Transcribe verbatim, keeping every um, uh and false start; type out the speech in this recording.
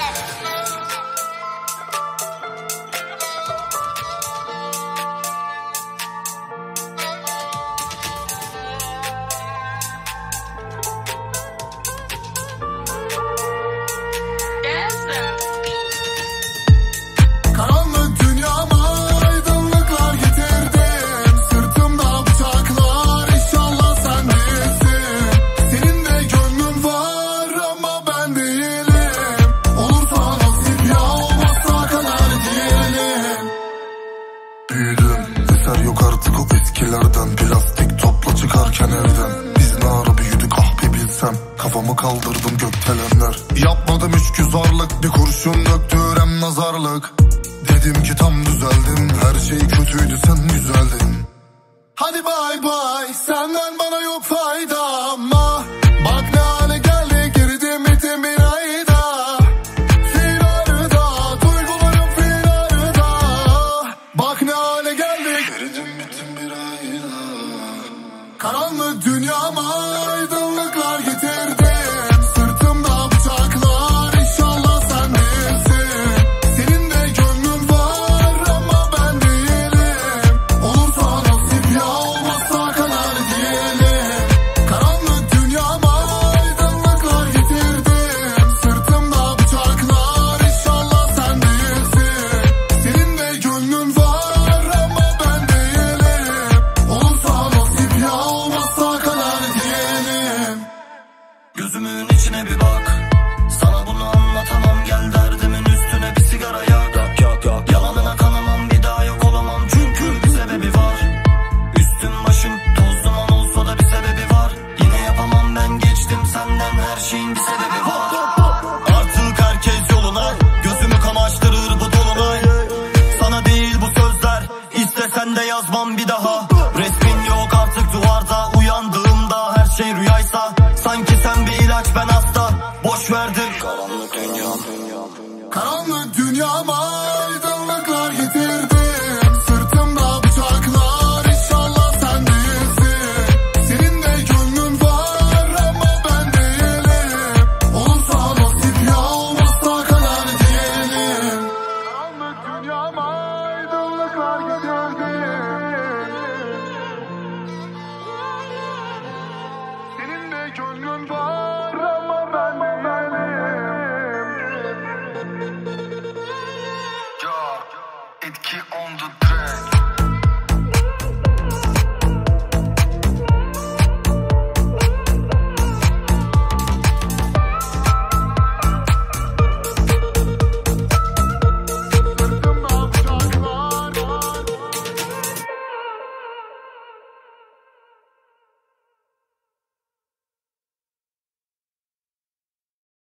Eser yok artık o eskilerden. Plastik topla çıkarken evden. Biz ne ara büyüdük ah bir bilsem. Kafamı kaldırdım gökdelenler. Yapmadım hiç güzarlık, bir kurşun döktürem nazarlık. Dedim ki tam düzeldim, her şey kötüydü sen güzeldin. Hadi bay bay, senden bana yok fayda. Ama bak ne hale geldi, geridim bitim bir ayda. Firarda, duygularım firarda. Bak ne hale geldik, geridim bitim bir ayda. Karanlık dünyama aydınlıklar getirdim. Sırtımda bıçaklar, inşallah sen değilsin. Senin de gönlün var ama ben değilim. Olursa nasip ya, olmazsa kader diyelim. Karanlık dünyama aydınlıklar getirdim. Sırtımda bıçaklar, inşallah sen değilsin. Senin de gönlün var ama ben değilim. Olursa nasip ya, olmazsa kader diyelim. Gözümün içine bir bak, sana bunu anlatamam. Gel derdimin üstüne bir sigara yak. Yak yak yak. Yalanına kanamam, bir daha yok olamam. Çünkü bir sebebi var. Üstüm başım toz duman olsa da bir sebebi var. Yine yapamam, ben geçtim senden, her şeyin bir sebebi var. Artık herkes yoluna, gözümü kamaştırır bu dolunay. Sana değil bu sözler, istesen de yazmam bir daha. Resmin yok artık duvarda, uyandığımda her şey rüyaysa. Sanki sen bir ilaç, ben hasta, boş verdim. Karanlık dünyam, Karanlık dünyama aydınlıklar getirdim. Sırtımda bıçaklar, inşallah sen değilsin. Senin de gönlün var ama ben değilim. Olursa nasip ya, olmazsa kader diyelim. Karanlık dünyama aydınlıklar getirdim. Senin de gönlün var ama ben değilim. Etki on the track.